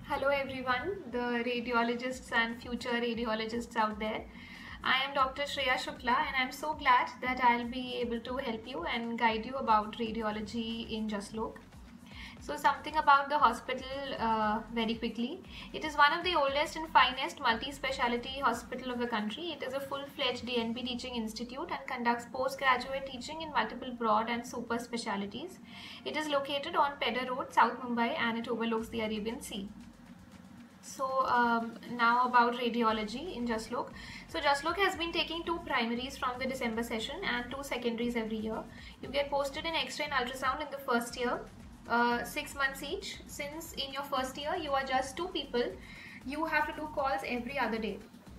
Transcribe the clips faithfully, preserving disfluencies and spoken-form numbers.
Hello everyone, the radiologists and future radiologists out there. I am Doctor Shreya Shukla and I'm so glad that I'll be able to help you and guide you about radiology in Jaslok. So something about the hospital uh, very quickly. It is one of the oldest and finest multi-speciality hospital of the country. It is a full-fledged D N B teaching institute and conducts postgraduate teaching in multiple broad and super specialities. It is located on Pedder Road, South Mumbai, and it overlooks the Arabian Sea. So um, now about radiology in Jaslok. So Jaslok has been taking two primaries from the December session and two secondaries every year. You get posted in X-ray and ultrasound in the first year. Uh, six months each. Since in your first year you are just two people, you have to do calls every other day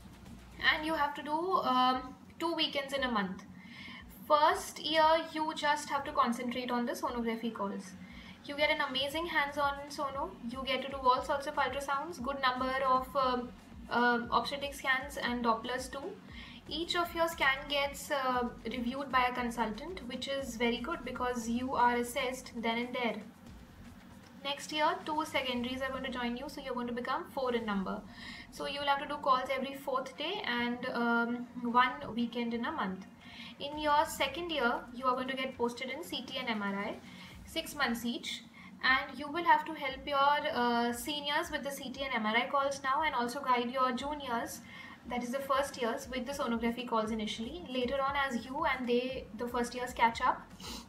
and you have to do um, two weekends in a month. First year you just have to concentrate on the sonography calls. You get an amazing hands-on sono. You get to do all sorts of ultrasounds, good number of um, uh, obstetric scans and Dopplers too. Each of your scan gets uh, reviewed by a consultant, which is very good because you are assessed then and there. Next year, two secondaries are going to join you, so you're going to become four in number. So you will have to do calls every fourth day and um, one weekend in a month. In your second year, you are going to get posted in C T and M R I, six months each, and you will have to help your uh, seniors with the C T and M R I calls now and also guide your juniors, that is the first years, with the sonography calls initially. Later on, as you and they, the first years, catch up,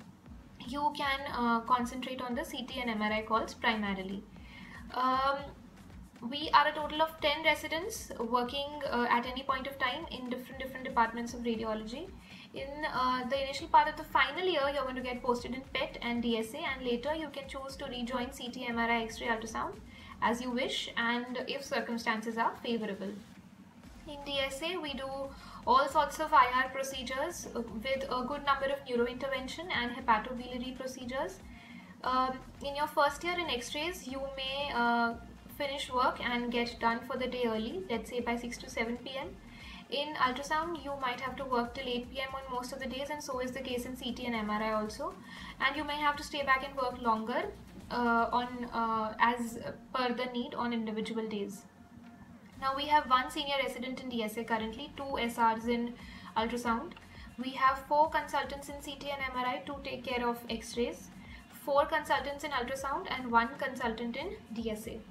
you can uh, concentrate on the C T and M R I calls primarily. Um, we are a total of ten residents working uh, at any point of time in different different departments of radiology. In uh, the initial part of the final year, you're going to get posted in P E T and D S A, and later you can choose to rejoin C T, M R I, X-ray, ultrasound as you wish and if circumstances are favorable. In D S A, we do all sorts of I R procedures with a good number of neurointervention and hepatobiliary procedures. Um, in your first year in X-rays, you may uh, finish work and get done for the day early, let's say by six to seven p m In ultrasound, you might have to work till eight p m on most of the days, and so is the case in C T and M R I also. And you may have to stay back and work longer uh, on uh, as per the need on individual days. Now we have one senior resident in D S A currently, two S Rs in ultrasound. We have four consultants in C T and M R I to take care of X-rays, four consultants in ultrasound and one consultant in D S A.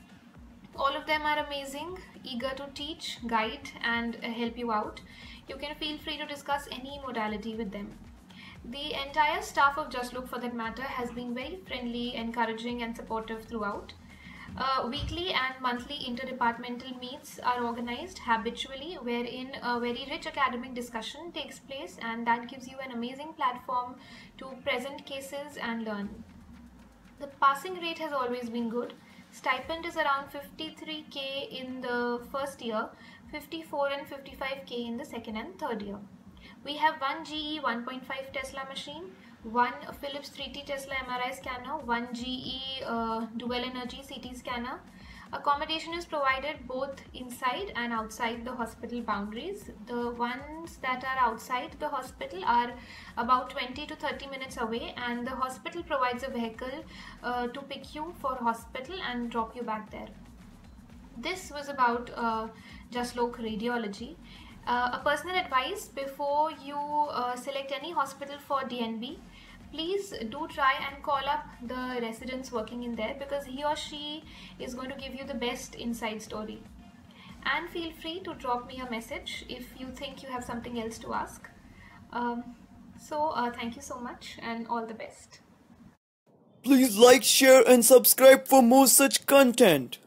All of them are amazing, eager to teach, guide and help you out. You can feel free to discuss any modality with them. The entire staff of Jaslok, for that matter, has been very friendly, encouraging and supportive throughout. Uh, weekly and monthly interdepartmental meets are organized habitually, wherein a very rich academic discussion takes place, and that gives you an amazing platform to present cases and learn. The passing rate has always been good. Stipend is around fifty-three K in the first year, fifty-four and fifty-five K in the second and third year. We have one G E one point five Tesla machine, one Philips three T Tesla M R I scanner, one G E uh, dual energy C T scanner. Accommodation is provided both inside and outside the hospital boundaries. The ones that are outside the hospital are about twenty to thirty minutes away, and the hospital provides a vehicle uh, to pick you for hospital and drop you back there. This was about uh, Jaslok radiology. Uh, a personal advice before you uh, select any hospital for D N B, please do try and call up the residents working in there, because he or she is going to give you the best inside story. And feel free to drop me a message if you think you have something else to ask. Um, so uh, thank you so much and all the best. Please like, share and subscribe for more such content.